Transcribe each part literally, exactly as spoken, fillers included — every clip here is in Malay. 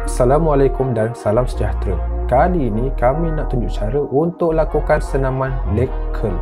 Assalamualaikum dan salam sejahtera. Kali ini kami nak tunjuk cara untuk lakukan senaman leg curl.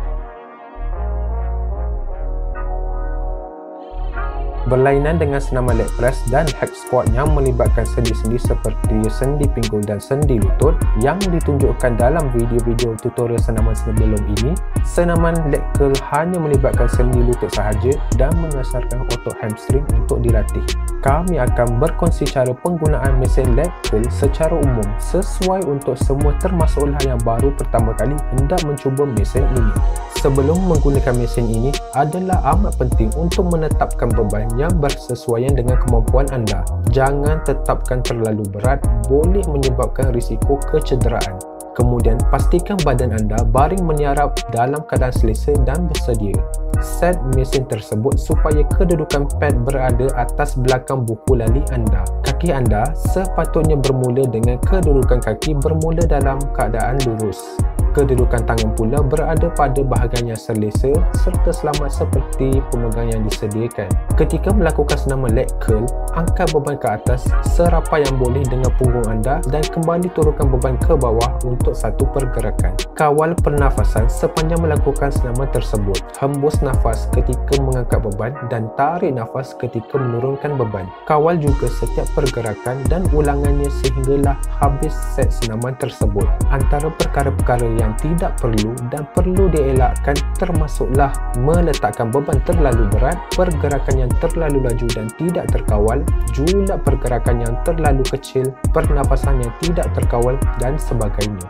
Berlainan dengan senaman leg press dan hack squat yang melibatkan sendi-sendi seperti sendi pinggul dan sendi lutut yang ditunjukkan dalam video-video tutorial senaman sebelum ini, senaman leg curl hanya melibatkan sendi lutut sahaja dan menyasarkan otot hamstring untuk dilatih. Kami akan berkongsi cara penggunaan mesin leg curl secara umum sesuai untuk semua, termasuklah yang baru pertama kali hendak mencuba mesin ini. Sebelum menggunakan mesin ini adalah amat penting untuk menetapkan beban yang bersesuaian dengan kemampuan anda. Jangan tetapkan terlalu berat, boleh menyebabkan risiko kecederaan. Kemudian pastikan badan anda baring menyarap dalam keadaan selesa dan bersedia. Set mesin tersebut supaya kedudukan pad berada atas belakang buku lali anda. Kaki anda sepatutnya bermula dengan kedudukan kaki bermula dalam keadaan lurus. Kedudukan tangan pula berada pada bahagian yang selesa serta selamat seperti pemegang yang disediakan. Ketika melakukan senaman leg curl, angkat beban ke atas serapai yang boleh dengan punggung anda dan kembali turunkan beban ke bawah untuk satu pergerakan. Kawal pernafasan sepanjang melakukan senaman tersebut. Hembus nafas ketika mengangkat beban dan tarik nafas ketika menurunkan beban. Kawal juga setiap pergerakan dan ulangannya sehinggalah habis set senaman tersebut. Antara perkara-perkara yang tidak perlu dan perlu dielakkan termasuklah meletakkan beban terlalu berat, pergerakan yang terlalu laju dan tidak terkawal, jumlah pergerakan yang terlalu kecil, pernafasan yang tidak terkawal dan sebagainya.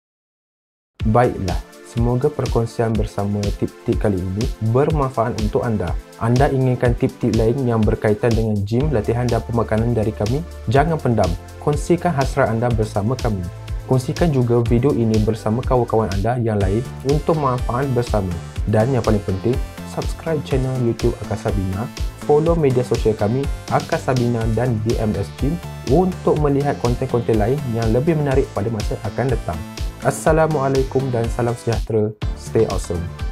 Baiklah, semoga perkongsian bersama tip-tip kali ini bermanfaat untuk anda. Anda inginkan tip-tip lain yang berkaitan dengan gym, latihan dan pemakanan dari kami? Jangan pendam, kongsikan hasrat anda bersama kami. Kongsikan juga video ini bersama kawan-kawan anda yang lain untuk manfaat bersama. Dan yang paling penting, subscribe channel YouTube Akasabina, follow media sosial kami Akasabina dan B M S Gym untuk melihat konten-konten lain yang lebih menarik pada masa akan datang. Assalamualaikum dan salam sejahtera. Stay awesome.